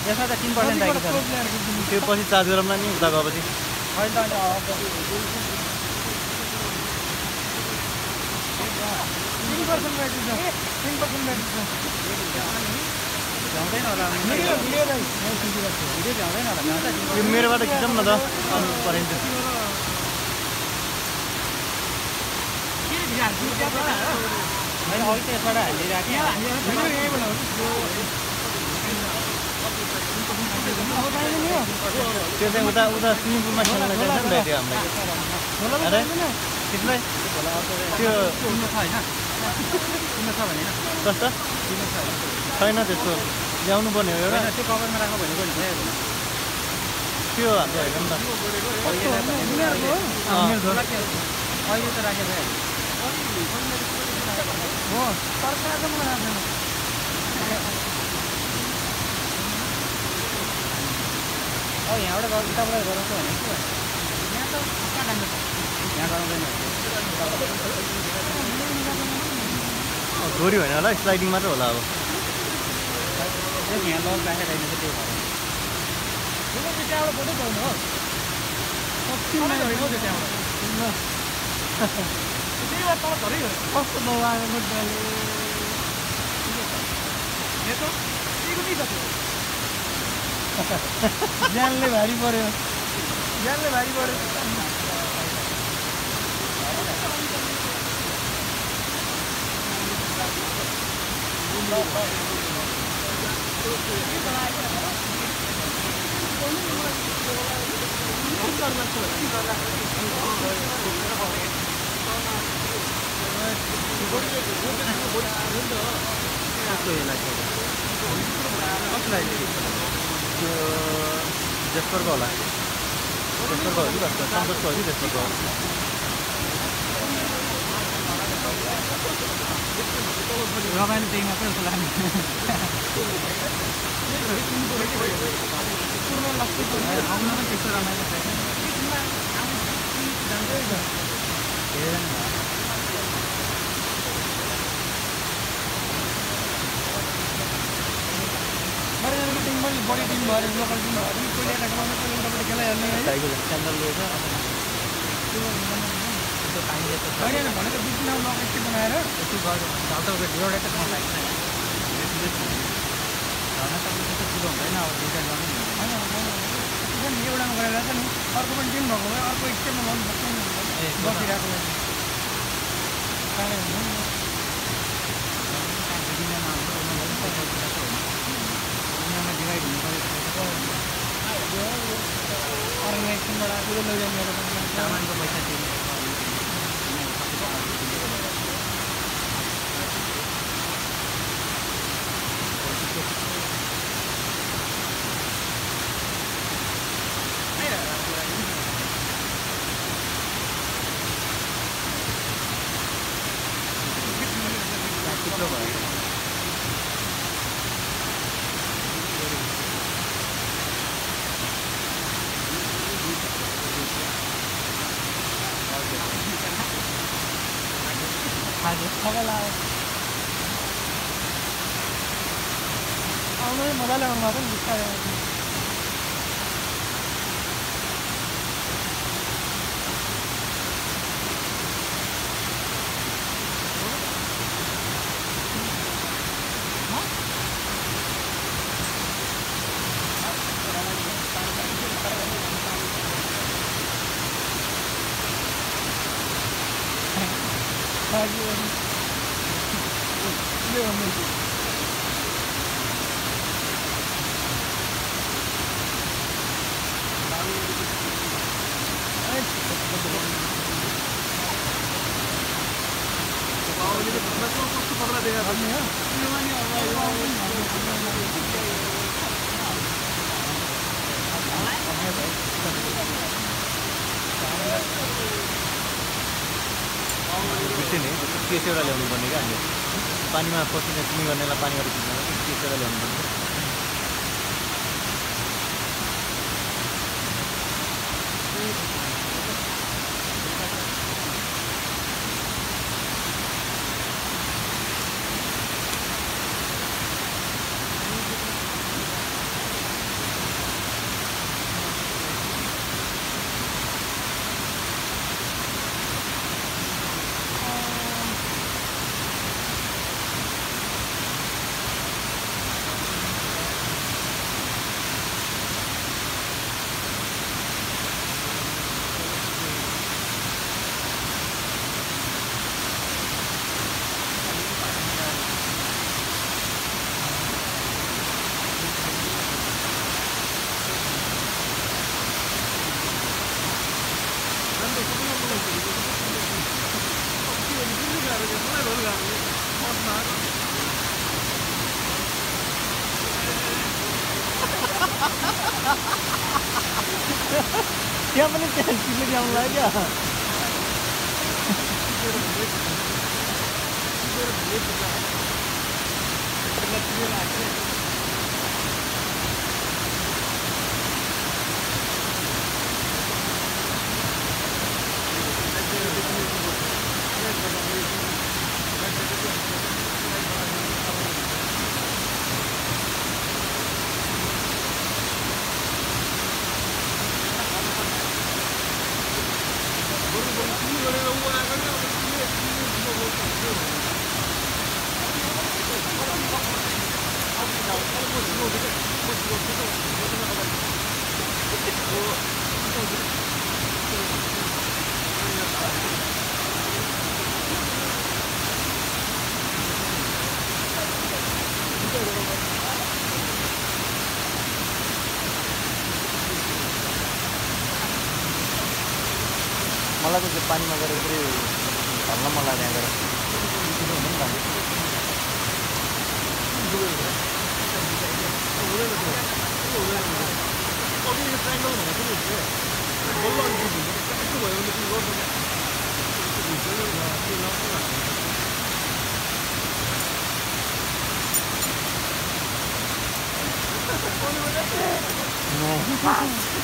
यसमा त 3% आएको छ त्यो पछि चार्ज गरौँला नि उता गएपछि अहिले त भ्याउँदैन होला यो मेरोबाट खिचौँ न त परेन्ट मैले अघि त यसबाट हालिदिइराखेँ त्यो चाहिँ उता उता स्विमिङ पुलमा खेल्न जान्छ नि त त्यो हामीलाई त्यसलाई त्यो कस्तो छैन त्यस्तो ल्याउनु पर्ने हो एउटा त्यो कभरमा राख्नु भनेको नि त्यो हाम्रो होइन नि त अहिले त राखेको अब यहाँबाट उताबाट गराउँछ भने के भयो यहाँ त यहाँ गराउँदैन दोरी होइन होला स्लाइडिङ मात्र होला अब यहाँ लग राखेर होइन त्यो त्यहाँबाट फोटो पाउनु हो कस्तो ज्यानले भारी पर्यो ज्यानले भारी पर्यो त्यो जेस्परको होला जेस्परको हो कि कस्तो सन्तोषको हो कि जेस्परको हो रमाइलो त्यही मात्रै जस्तो लाग्ने आउन पनि त्यस्तो रमाइलो छैन टिम पनि बढी टिम भयो लोकल टिम भयो भने कोही एउटा खेलाउने कोही एउटाबाट खेलाइहाल्ने होइन भनेको बिच नाउ नगेटी बनाएर यस्तो गर्यो भने एउटा त मन लाग्छ ठुलो हुँदैन अब दुईवटा गर्ने एउटामा गरेर छ नि अर्को पनि टिम भएको भए अर्को स्टेपमा गर्नु सक्दैन बसिरहेको डिभाइड हुनु पऱ्यो अर्गनाइजेसनबाट आफूले लैजाने सामानको पैसा तिर्ने मजाले आउनु भएको नि बिस्तारै केस एउटा ल्याउनु पर्ने क्या हामीले पानीमा पसिना स्विमिङ गर्नेलाई पानीबाट खिच्नलाई केस एउटा ल्याउनु पर्ने त्यहाँ पनि त्यहाँ सिलगढी आउनु लाग्यो क्या मलाई चाहिँ त्यो पानीमा गएर पुरै हल्ला मन लाग्यो त्यहाँ गएर